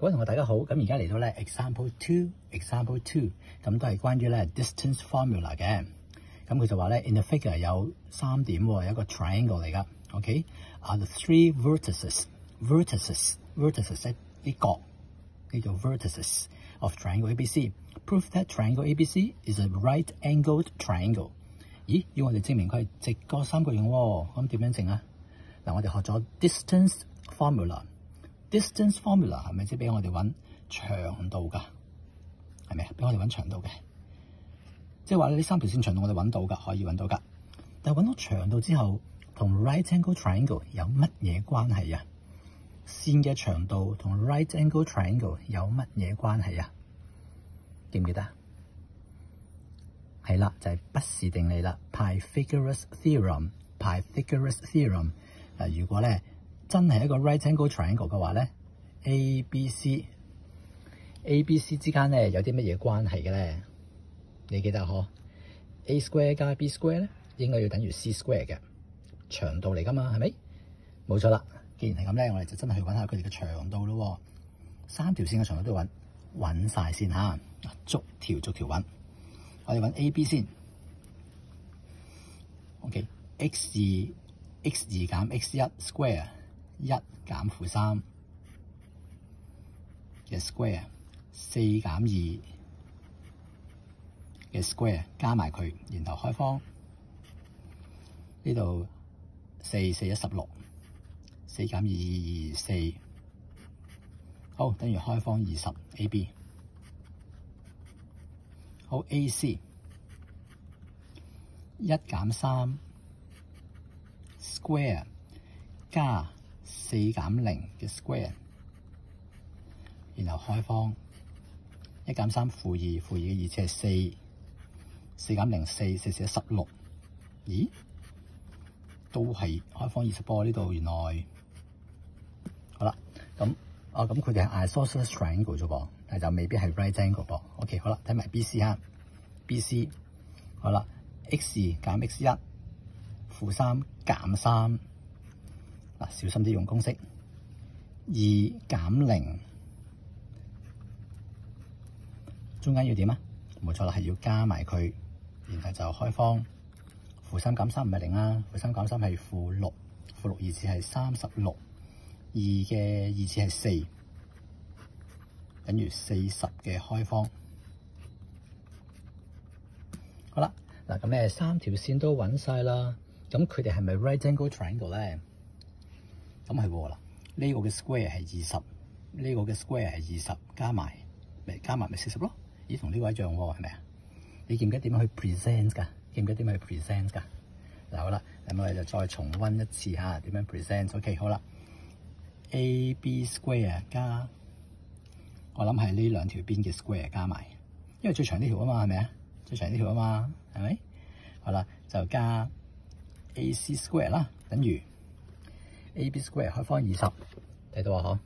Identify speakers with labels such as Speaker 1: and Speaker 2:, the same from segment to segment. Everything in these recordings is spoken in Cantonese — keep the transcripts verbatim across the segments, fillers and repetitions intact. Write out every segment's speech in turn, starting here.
Speaker 1: 各位同學大家好，咁而家嚟到咧 example two，example two， 咁都係關於咧 distance formula 嘅。咁佢就話咧 in the figure 有三點喎，有一個 triangle 嚟噶。OK， are the three vertices，vertices，vertices 啲角叫做 vertices of triangle A B C。Prove that triangle A B C is a right-angled triangle。咦，要我哋證明佢係直角三角形喎，咁點樣證啊？嗱，我哋學咗 distance formula。distance formula 係咪即係俾我哋揾長度㗎？係咪啊？俾我哋揾長度嘅，即係話呢三條線長度我哋揾到㗎，可以揾到㗎。但係揾到長度之後，同 right angle triangle 有乜嘢關係啊？線嘅長度同 right angle triangle 有乜嘢關係啊？記唔記得？係啦，就係畢氏定理啦 ，Pythagoras theorem。Pythagoras theorem 嗱，如果咧真係一個 right angle triangle 嘅話咧 ，A B C A B C 之間咧有啲乜嘢關係嘅咧？你記得嗬 ？A square 加 B square 咧應該要等於 C square 嘅長度嚟㗎嘛，係咪？冇錯啦。既然係咁咧，我哋就真係去揾下佢哋嘅長度咯。三條線嘅長度都要揾揾曬先嚇，逐條逐條揾。我哋揾 A B 先。OK，x 二 x 二減 x 一 square。一減負三嘅 square， 四減二嘅 square 加埋佢，然後開方呢度四四一十六，四減二二四，好等於開方二十 A B。好 A C 一減三 square 加四減零嘅 square， 然後開方一減三負二，負二嘅二次係四，四減零四，四四十六。咦？都係開方二十波呢度，原來好啦。咁啊，咁佢哋係 isosceles triangle 啫噃，但係就未必係 right angle 噃。OK， 好啦，睇埋 B C 哈 ，B C 好啦 ，x 二減 x 一，負三減三。嗱，小心啲用公式，二減零，中間要點啊？冇錯啦，係要加埋佢，然後就開方，負三減三唔係零啊，負三減三係負六，負六二次係三十六，二嘅二次係四，等於四十嘅開方。好啦，嗱咁咧三條線都揾晒啦，咁佢哋係咪 right angle triangle 咧？咁係喎啦，呢個嘅 square 係二十，呢個嘅 square 係二十，加埋咪加埋咪四十咯。咦，同呢個一樣喎，係咪啊？你記唔記得點樣去 present 㗎？記唔記得點樣去 present 㗎？嗱好啦，咁我哋就再重溫一次嚇點樣 present。OK， 好啦 ，A B square 加，我諗係呢兩條邊嘅 square 加埋，因為最長呢條啊嘛，係咪啊？最長呢條啊嘛，係咪？好啦，就加 A C square 啦，等於。A B square 開方二十，睇到啊嗬，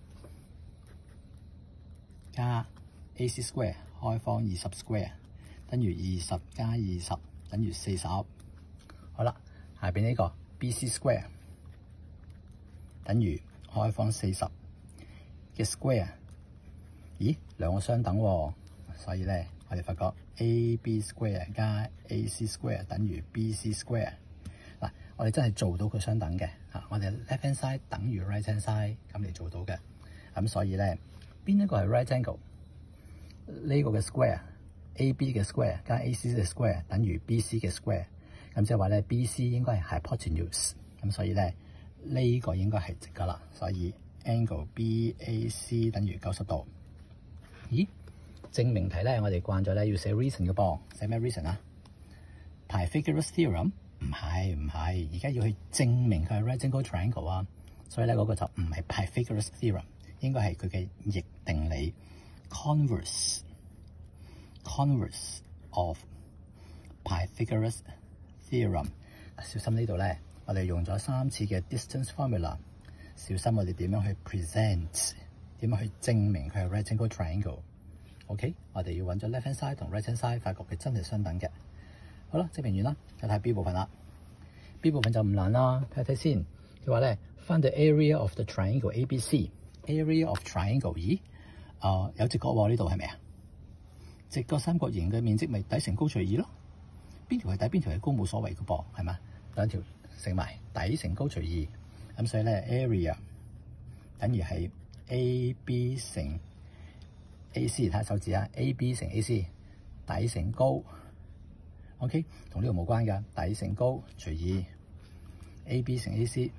Speaker 1: 加 A C square 開方二十 square 等於二十加二十等於四十。好啦，下邊呢個 B C square 等於開方四十嘅 square， 咦兩個相等喎，所以咧我哋發覺 A B square 加 A C square 等於 B C square。嗱，我哋真係做到佢相等嘅嚇，我哋 left hand side 等於 right hand side 咁嚟做到嘅，咁所以咧邊一個係 right angle？ 呢個嘅 square A B 嘅 square 加 A C 嘅 square 等於 B C 嘅 square， 咁即係話咧 B C 應該係 hypotenuse， 咁所以咧呢個應該係直㗎啦，所以 angle B A C 等於九十度。咦？證明題咧我哋慣咗咧要寫 reason 嘅噃，寫咩 reason 啊 ？Pythagoras theorem。唔係唔係，而家要去證明佢係 right angle triangle 啊，所以咧嗰個就唔係 Pythagoras theorem， 應該係佢嘅逆定理 converse converse of Pythagoras theorem。小心呢度咧，我哋用咗三次嘅 distance formula， 小心我哋點樣去 present， 點樣去證明佢係 right angle triangle。OK， 我哋要揾咗 left hand side 同 right hand side， 發覺佢真係相等嘅。好啦，證明完啦，睇睇 B 部分啦。B 部分就唔難啦，睇睇先。佢話咧 ，find the area of the triangle A B C。area of triangle， 咦哦，有直角喎，呢度係咪啊？直角三角形嘅面積咪底乘高除二咯。邊條係底，邊條係高冇所謂嘅噃，係嘛？兩條乘埋底乘高除二，咁所以咧 area 等於係 A B 乘 A C， 睇下手指啊 ，A B 乘 A C 底乘高 ，OK， 同呢度冇關㗎，底乘高除二 ，A B 乘 A C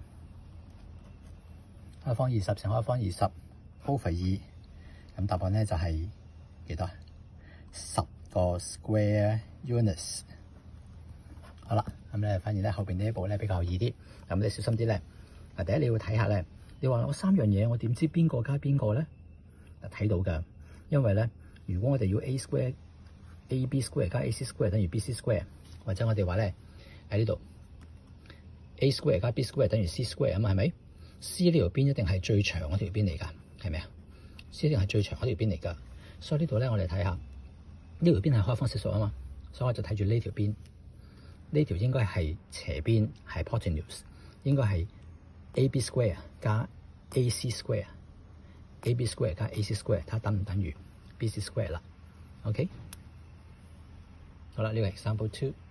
Speaker 1: 開方二十乘開方二十 over 二，咁答案咧就係幾多？十個 square units。好啦，咁咧反而咧後邊呢一步咧比較易啲，咁你小心啲咧。嗱，第一你要睇下咧，你話我三樣嘢，我點知邊個加邊個咧？睇到㗎，因為咧，如果我哋要 a square、a b square 加 a c square 等於 b c square， 或者我哋話咧喺呢度 a square 加 b square 等於 c square 啊嘛，係咪 ？c 呢條邊一定係最長嗰條邊嚟㗎，係咪啊 ？c 一定係最長嗰條邊嚟㗎，所以呢度咧我哋睇下呢條邊係開方式數啊嘛，所以我就睇住呢條邊。呢條應該係斜邊，係 hypotenuse， 應該係 A B square 加 A C square，A B square 加 A C square， 睇下等唔等於 B C square 啦。OK， 好啦，呢個係 example two。